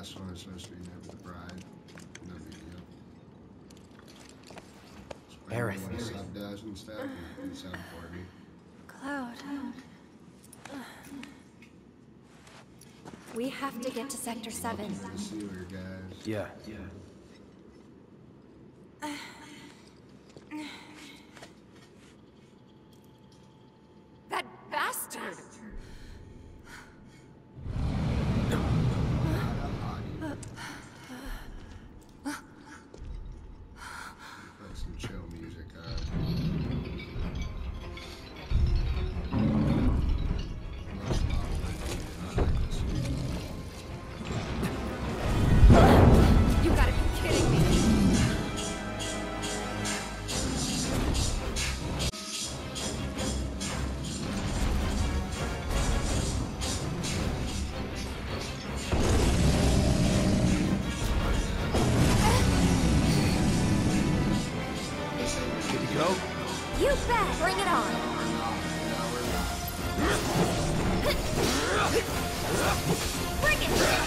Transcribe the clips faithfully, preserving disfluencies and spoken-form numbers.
last one is supposed to be Never the Bride. No big deal. Aerith. Sub does and stuff. You can sub for me. Cloud. We have to get to Sector seven. The sewer, guys. Yeah, yeah. That bastard! Put some chill music on. You gotta be kidding me! Good to go? You bet! Bring it on! Bring it!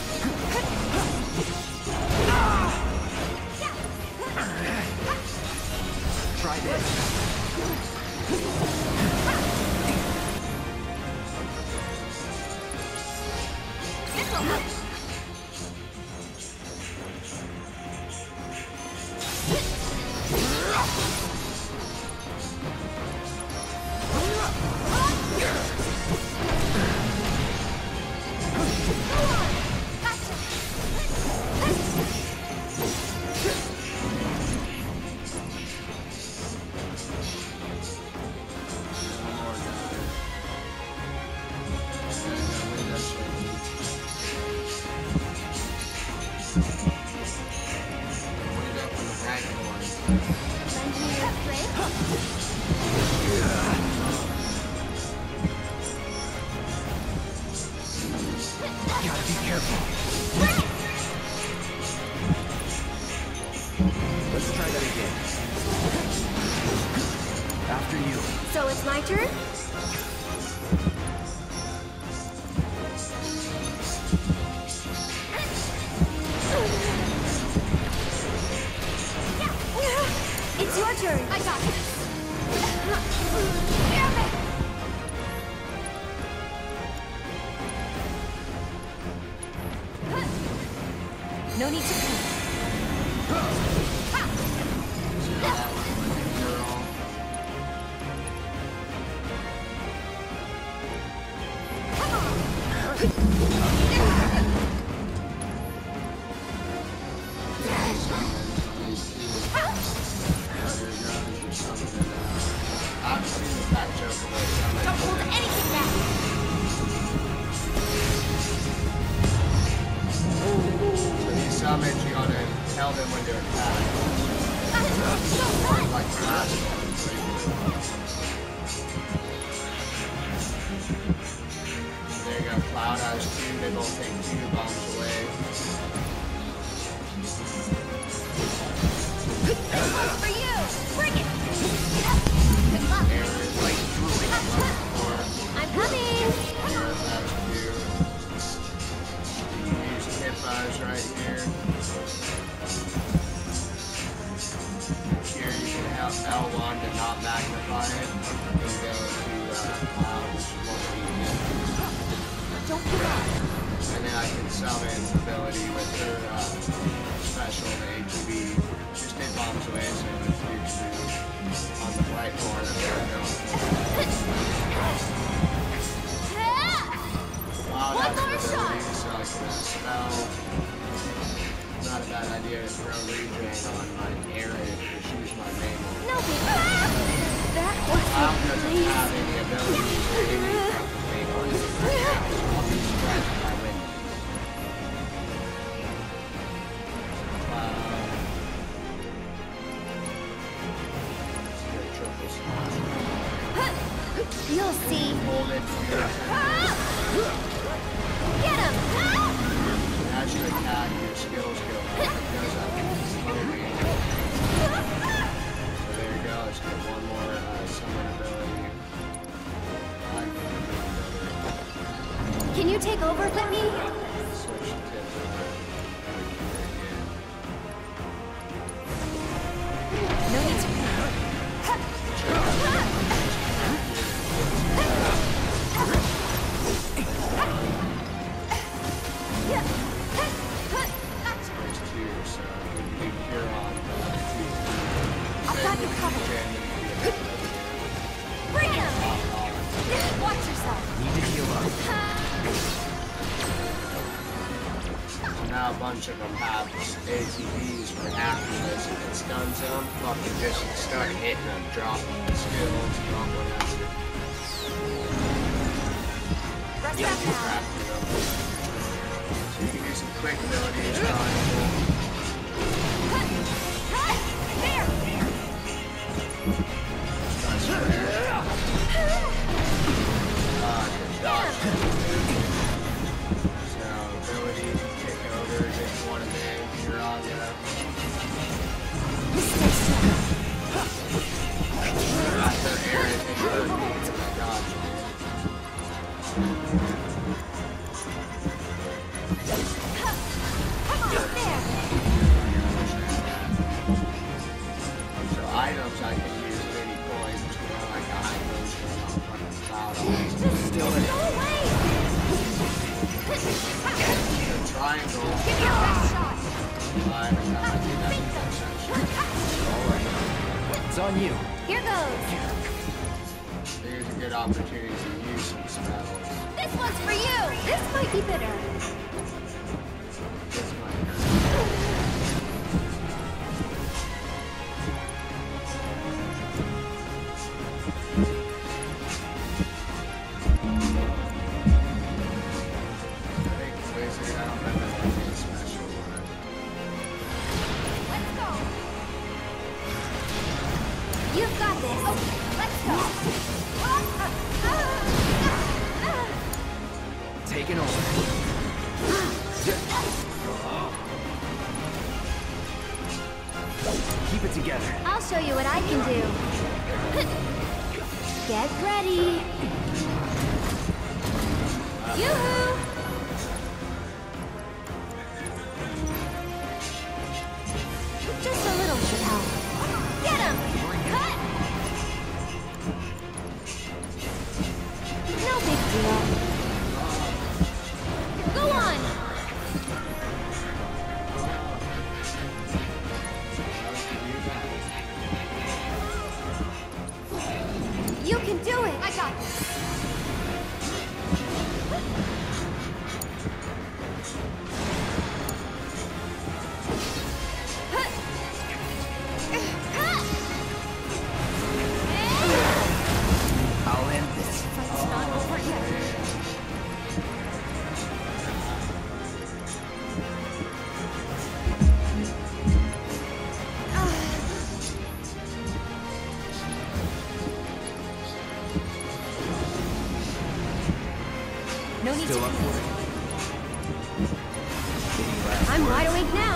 Try this. This'll help! Gotta be careful. Let's try that again. After you. So it's my turn? It's your turn. I got this. Damn it! No need to panic. Don't hold anything back. When you summon, you gotta tell them when to attack. Like the last one. There you go. Cloud has two. They both take two bombs away. This one's for you. Bring it. Good luck. There is like three before. I'm coming. Here, that's two. Use hip buzz right here. Here you can have L one to not magnify it. You can go to uh, Cloud, which is what we need. Don't give up. And then I can summon ability with her uh, special, the A T B. Just hit bombs away, so it's usually on the right corner. There we go. Wow, One that's more an shot. ability, so I can spell. Not a bad idea to throw redrain on my Aerith, because she's my main one. No big deal. That was Cloud a doesn't please. have any abilities or any main ones right now, so I'll be surprised if I win. Cloud. Let's get a triple smash. You'll see. Hold it here. Get him. As you attack, your skills go up. It goes up slowly. So there you go. Let's get one more uh, summon ability. I can do Can you take over, Whitney? switch tips over. So now a bunch of them have A T Bs for after this. If it stuns them, fucking just start hitting them, drop skills, drop whatever. Rest Yeah, up keep now. after them. So you can do some quick abilities, triangle. There! Start square. Uh, good dodge. So, abilities, kick over, just one of them, you're on there. Stay still. After Aaron hit her, dodge. Come on, there! So items I can use many points, you know, like a high motion, I'll fucking cloud on. Just go away! The triangle, Give me your best shot! I every time I do that, you get section. It's on you. Here goes! Here's a good opportunity to use some spells. This one's for you! This might be bitter. This might hurt. I think Wizard, I don't remember anything special. Let's go! You've got this. Okay, let's go. Taking over. Keep it together. I'll show you what I can do. Get ready. Yoo-hoo! Just a little should help. Get him! Cut! No big deal. Go on! You can do it! I got this. I'll end this. Fight's not over yet. No need Still to up panic. for it. Any last I'm words? wide awake now.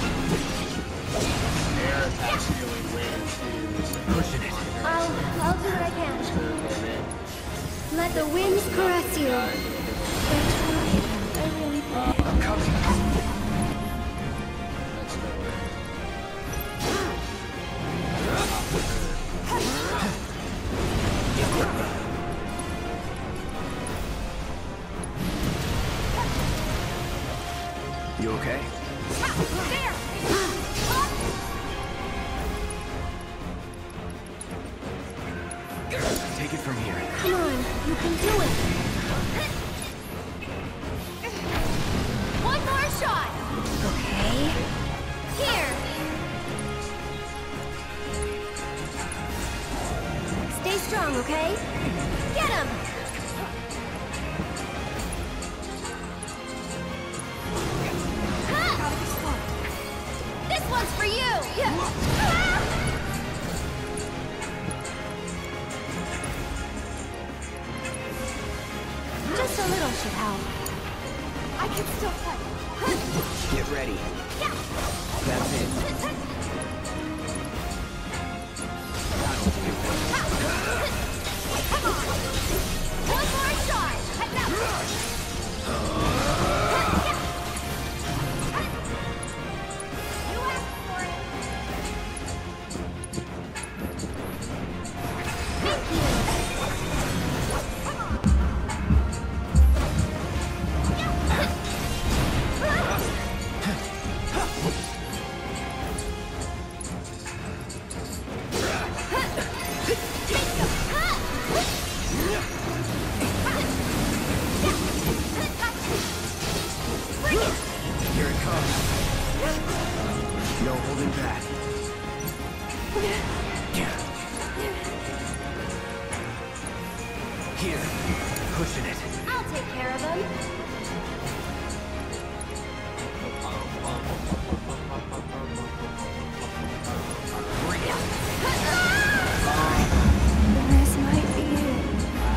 Air attacks healing wind too. So Pushing it. I'll, I'll do what I can. Let the winds caress you. They're trying. I really think. I'm coming. Let's go. You okay? There! Take it from here. Come on, you can do it. One more shot. Okay. Here. Stay strong, okay? Get him. Ha! This one's for you. Ah! Just a little should help. I can still fight. Get ready. Yeah. That's it. That'll do. Come on. One more shot. You asked for it. Thank you. Come on. pushing it. I'll take care of them. This might be it.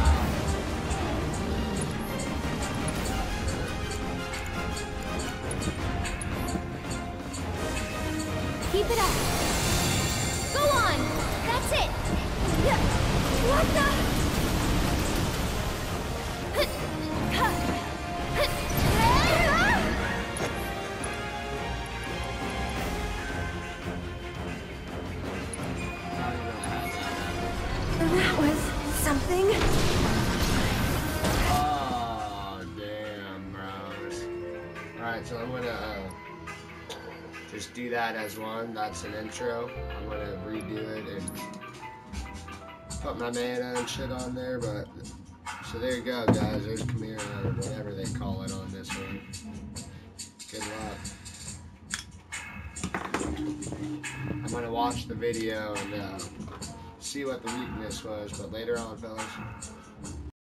Keep it up. Go on. That's it. Yeah. What the? That was something. Oh, damn, bros. Alright, so I'm gonna uh, just do that as one. That's an intro. I'm gonna redo it and put my mana and shit on there, but so there you go, guys. There's Chimera, or whatever they call it on this one. Good luck. I'm gonna watch the video and uh, see what the weakness was, but later on, fellas.